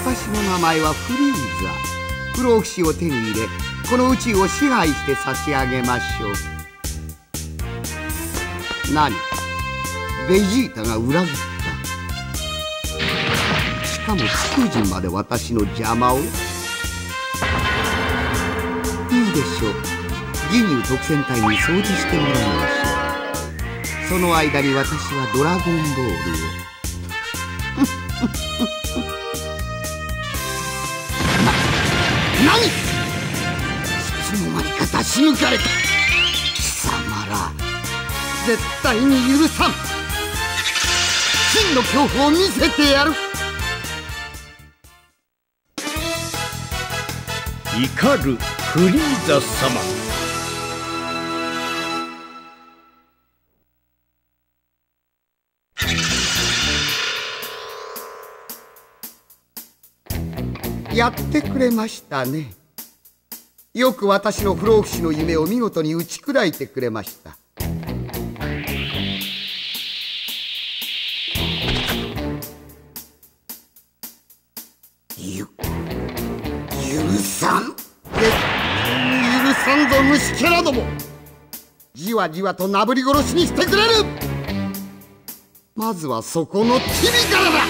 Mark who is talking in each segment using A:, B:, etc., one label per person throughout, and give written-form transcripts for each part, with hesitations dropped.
A: 私の名前はフリーザ。不老不死を手に入れ、この宇宙を支配して差し上げましょう。何？ベジータが裏切った。しかも地球人まで私の邪魔を。いいでしょう。ギニュー特戦隊に掃除してもらいましょう。その間に私はドラゴンボールを。何？いつの間にか出し抜かれた。貴様ら絶対に許さん。真の恐怖を見せてやる。
B: 怒るフリーザ様。
A: やってくれましたね。よく私の不老不死の夢を見事に打ち砕いてくれました。許さん。絶対に許さんぞ、虫けらども。じわじわとなぶり殺しにしてくれる。まずはそこのチビからだ。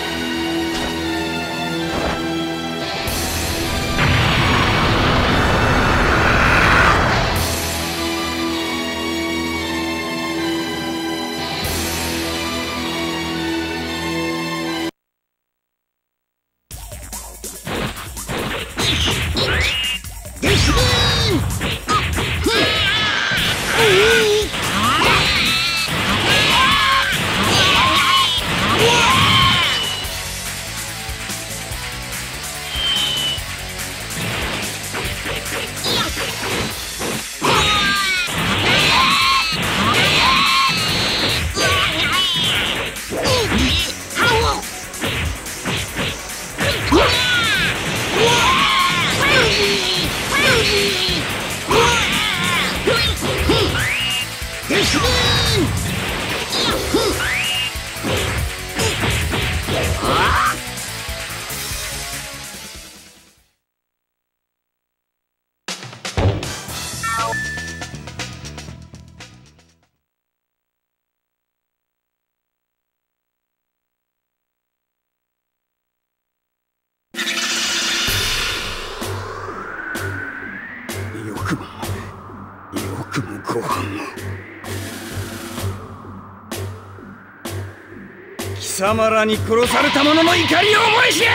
B: 貴様らに殺された者の怒りを思い知れ。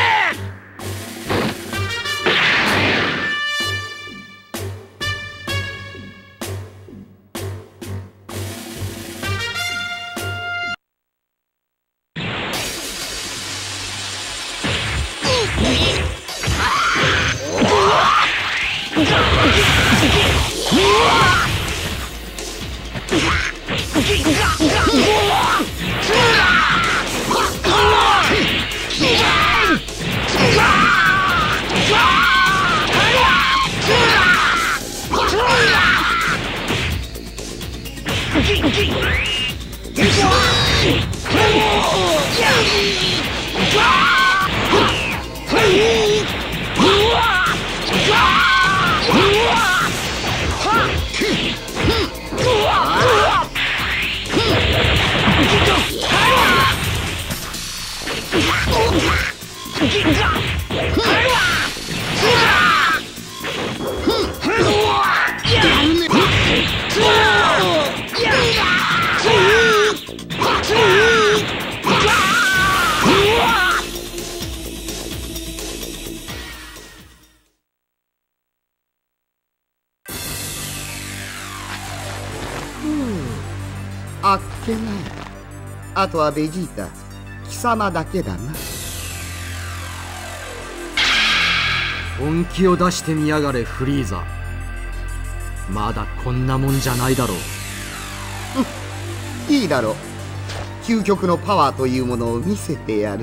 A: あっけない。あとはベジータ、貴様だけだな。
C: 本気を出してみやがれフリーザ。まだこんなもんじゃないだろ
A: う。いいだろう。究極のパワーというものを見せてやる。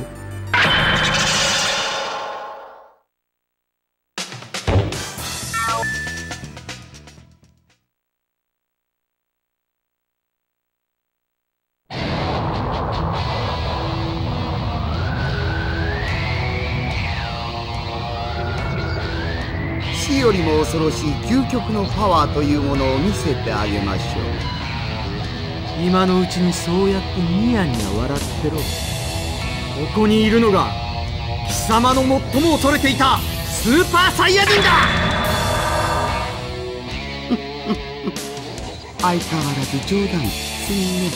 A: 恐ろしい究極のパワーというものを見せてあげましょ
C: う。今のうちにそうやってニヤニヤ笑ってろ。ここにいるのが貴様の最も恐れていたスーパーサイヤ人だ。
A: 相変わらず冗談きついね。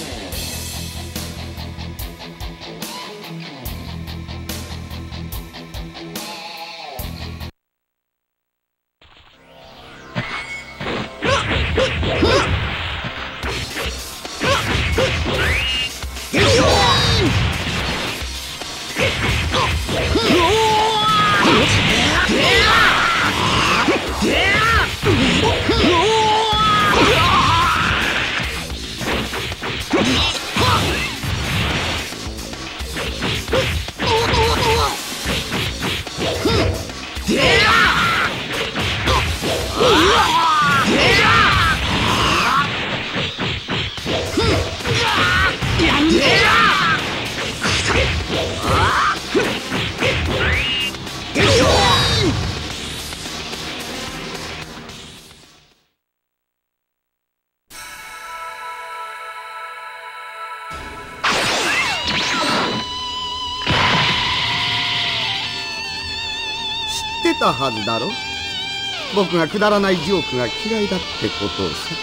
A: 知ってたはずだろ。僕がくだらないジョークが嫌いだってことをさ。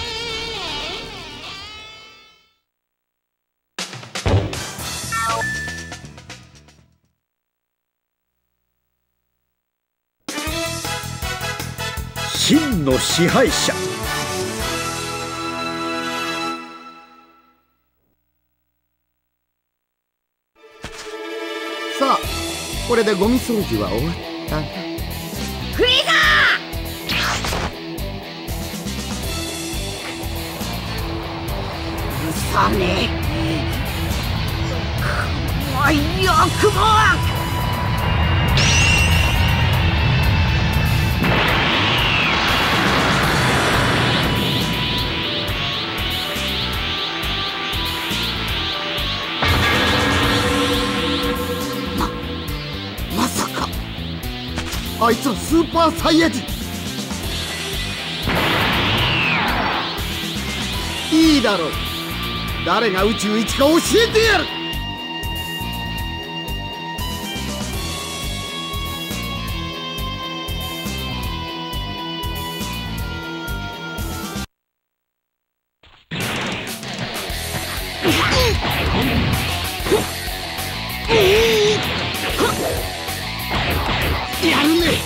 B: 真の支配者。
A: さあ、これでゴミ掃除は終わったな。
D: フリーザー！うさねこの欲望！
A: まさかあいつはスーパーサイヤ人。いいだろう。誰が宇宙一か教えてやる。やるね。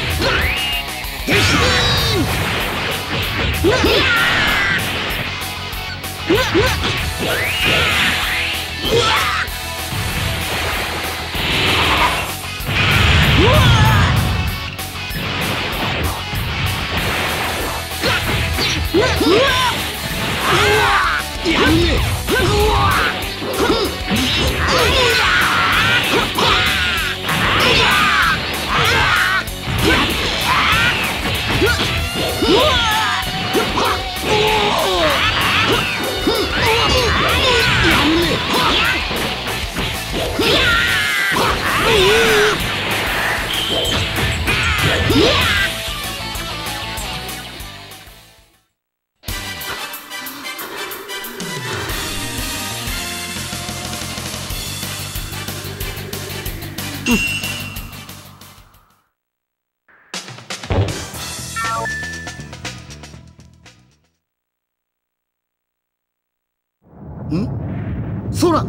A: 空！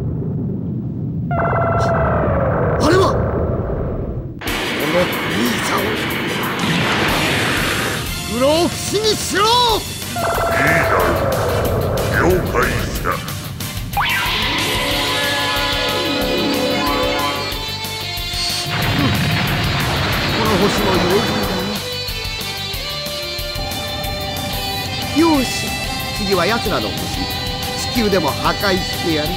A: あれはこのフリーザを不老不死にしろ！
E: 了解した。
A: この星の用心だね。よし、次は奴らの星地球でも破壊してやる。